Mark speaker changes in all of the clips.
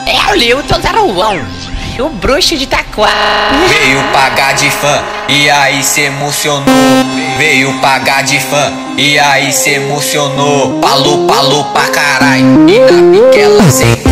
Speaker 1: É o Lilton Zaruão, o bruxo de Itaquá.
Speaker 2: Veio pagar de fã e aí se emocionou. Veio pagar de fã e aí se emocionou. Falou pra caralho e na pique ela sentou.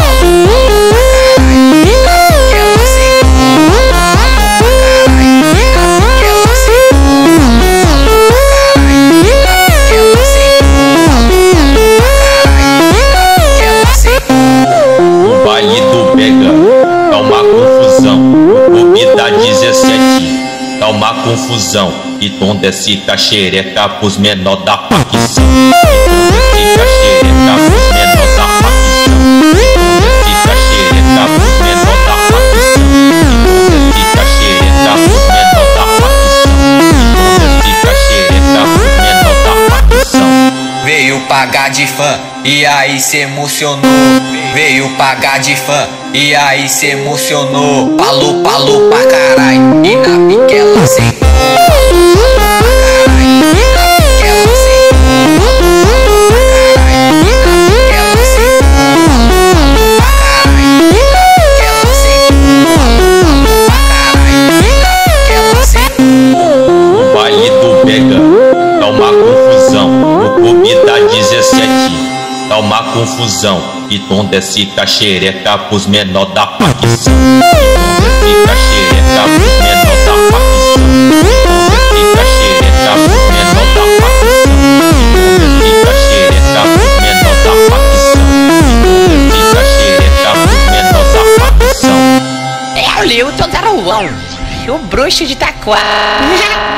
Speaker 3: O baile do Pega tá uma confusão. O Clube da 17 tá uma confusão. E tom desce caxereca pros menor da facção. E tom desce caxereca pros menor da facção. E tom desce caxereca pros menor da facção. E tom desce caxereca pros menor da facção. E tom desce caxereca pros menor da facção.
Speaker 2: Veio pagar de fã e aí se emocionou. Veio pagar de fã e aí se emocionou. Falou pra caralho e na pique ela sentou.
Speaker 3: O baile do Pega tá uma confusão. O Clube da 17 tá uma confusão. E tom desce caxereca pros menor da facção. E tom desce caxereca pros menor da facção. E tom desce caxereca pros menor da facção. E tom desce caxereca pros menor da facção. E tom desce caxereca pros menor da facção.
Speaker 1: É o Lilton Zaruão, o bruxo de Itaquá.